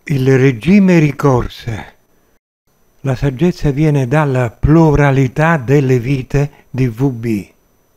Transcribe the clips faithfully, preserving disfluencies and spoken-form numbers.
Il regime ricorse. La saggezza viene dalla pluralità delle vite di V B.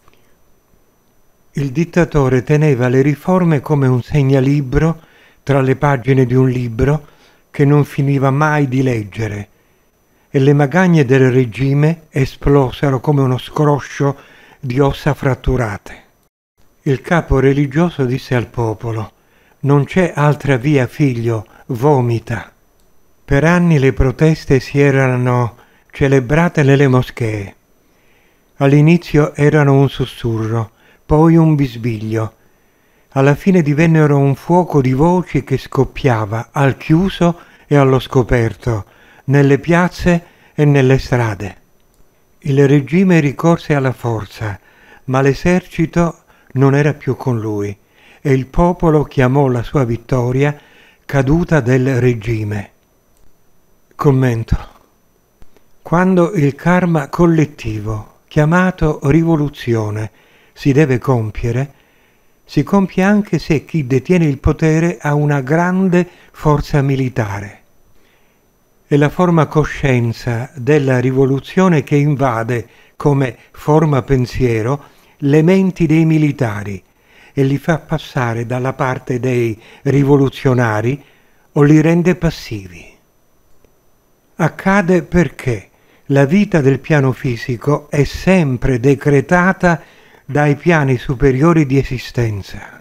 Il dittatore teneva le riforme come un segnalibro tra le pagine di un libro che non finiva mai di leggere, e le magagne del regime esplosero come uno scroscio di ossa fratturate. Il capo religioso disse al popolo: «Non c'è altra via, figlio, vomita». Per anni le proteste si erano celebrate nelle moschee. All'inizio erano un sussurro, poi un bisbiglio. Alla fine divennero un fuoco di voci che scoppiava al chiuso e allo scoperto, nelle piazze e nelle strade. Il regime ricorse alla forza, ma l'esercito non era più con lui e il popolo chiamò la sua vittoria caduta del regime. Commento. Quando il karma collettivo, chiamato rivoluzione, si deve compiere, si compie anche se chi detiene il potere ha una grande forza militare. È la forma coscienza della rivoluzione che invade, come forma pensiero, le menti dei militari e li fa passare dalla parte dei rivoluzionari o li rende passivi. Accade perché la vita del piano fisico è sempre decretata dai piani superiori di esistenza.